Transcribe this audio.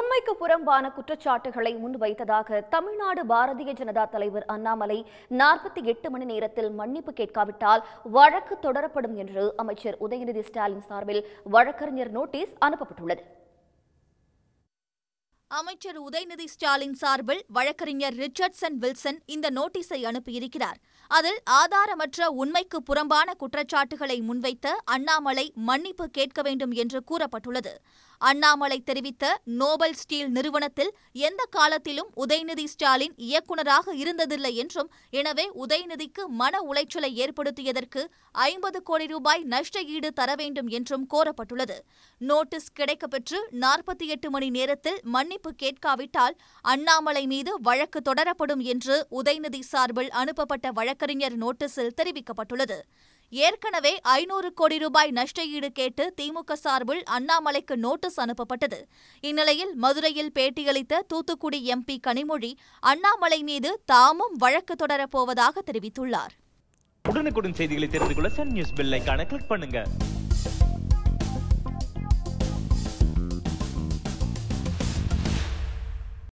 உண்மைக்கு புறம்பான குற்றச்சாட்டுகளை முன்வைத்ததாக தமிழ்நாடு பாரதிய ஜனதா தலைவர் அண்ணாமலை 48 மணி நேரத்தில் மன்னிப்பு கேட்காவிட்டால் வழக்கு தொடரப்படும் என்று அமைச்சர் உதயநிதி ஸ்டாலின் சார்பில் வழக்கறிஞர் நோட்டீஸ் அனுப்பப்பட்டுள்ளது. அமைச்சர் உதயநிதி ஸ்டாலின் சார்பில் வழக்கறிஞர் ரிச்சர்ட்சன் வில்சன் இந்த நோட்டீஸை அனுப்பியிருக்கிறார். அதில் ஆதாரமற்ற உண்மைக்கு புறம்பான குற்றச்சாட்டுகளை முன்வைத்த அண்ணாமலை மன்னிப்பு கேட்க வேண்டும் என்று கூறப்பட்டுள்ளது. அண்ணாமலை தெரிவித்த நோபல் ஸ்டீல் நிறுவனத்தில் எந்த காலத்திலும் உதயநிதி ஸ்டாலின் இயக்குநராக இருந்ததில்லை என்றும், எனவே உதயநிதிக்கு மன உளைச்சலை ஏற்படுத்தியதற்கு 50 கோடி ரூபாய் நஷ்ட ஈடு தர வேண்டும் என்றும் கோரப்பட்டுள்ளது. நோட்டீஸ் கிடைக்கப்பெற்று 48 மணி நேரத்தில் மன்னிப்பு கேட்காவிட்டால் அண்ணாமலை மீது வழக்கு தொடரப்படும் என்று உதயநிதி சார்பில் அனுப்பப்பட்ட வழக்கறிஞர் நோட்டீஸில் தெரிவிக்கப்பட்டுள்ளது. ஏற்கனவே 500 கோடி ரூபாய் நஷ்ட ஈடு கேட்டு திமுக சார்பில் அண்ணாமலைக்கு நோட்டீஸ் அனுப்பப்பட்டது. இந்நிலையில் மதுரையில் பேட்டியளித்த தூத்துக்குடி எம்பி கனிமொழி அண்ணாமலை மீது தாமும் வழக்கு தொடரப்போவதாக தெரிவித்துள்ளார். உடனுக்குடன் செய்திகளை தெரிந்து கொள்ள சன் நியூஸ் பெல் ஐகானை கிளிக் பண்ணுங்க.